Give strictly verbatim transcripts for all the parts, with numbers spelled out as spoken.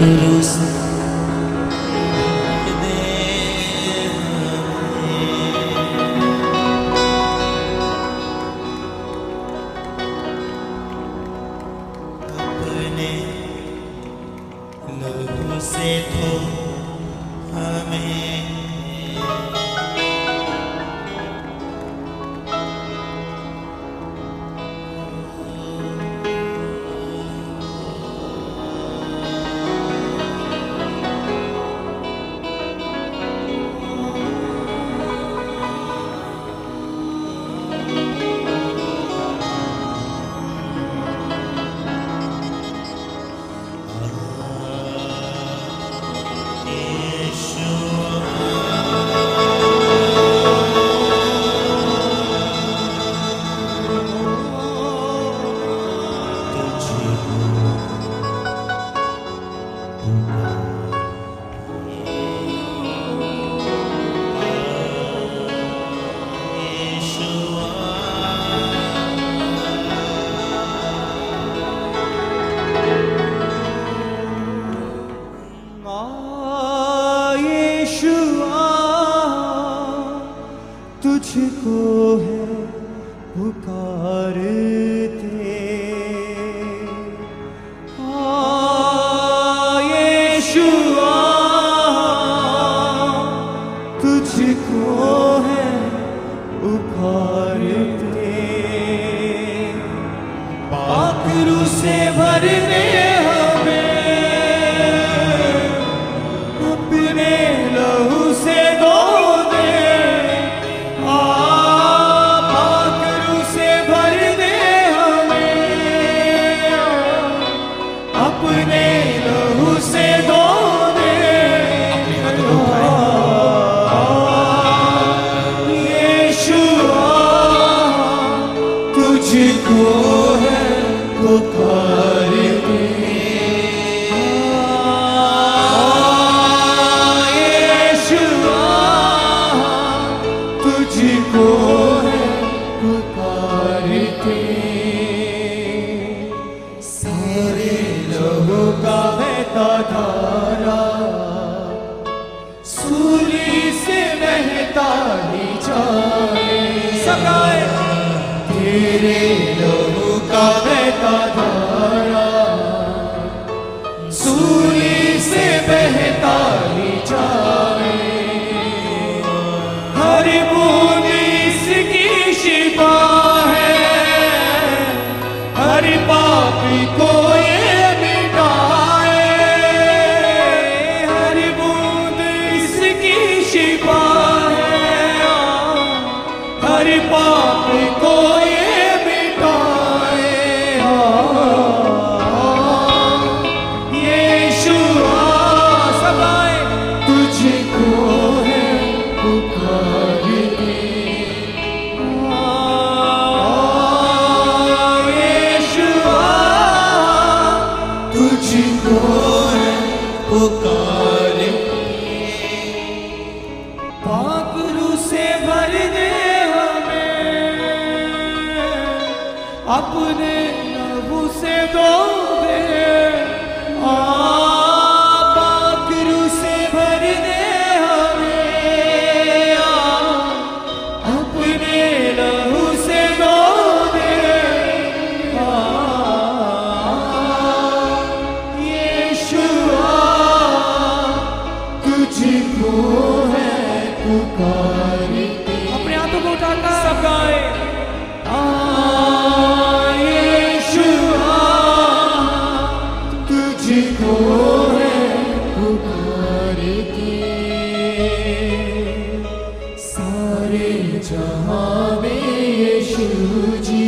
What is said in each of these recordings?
पाखरू से लहू से धो हमें, तुझको है पुकारते, आ यीशुआ तुझको है पुकारते, पाखरू से भरने हमें अपने लहू से धो दे, अपने लहू से धो दे, यीशुआ तुझको है पुकारते, यीशुआ तुझको है पुकारते, सारे लहू का बहता धारा सूली से बहता ही जाए, सगाए तेरे लहू का बहता धारा सूली से बहता ही जाए, हर बूंद इसकी शिफा है, हर पापी को हर पाप को ये मिटाए, यीशुआ सगाए तुझको है पुकारते, यीशुआ तुझको है पुकारते, पाखरू से भर दे अपने लहू से धो दे, आ पाखरू से भर दे हमें, अपने लहू से धो दे, यीशुआ तुझको है पुकारते, अपने हाथों को उठाकर सब गाए, तुझको है पुकारते, सारे जहां में यीशु जी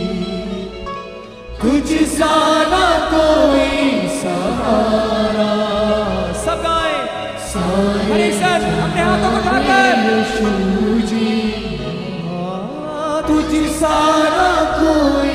तुझ सा ना कोई सहारा, सब गाए सारे अपने हाथों को उठाकर, यीशु जी तुझ सा ना कोई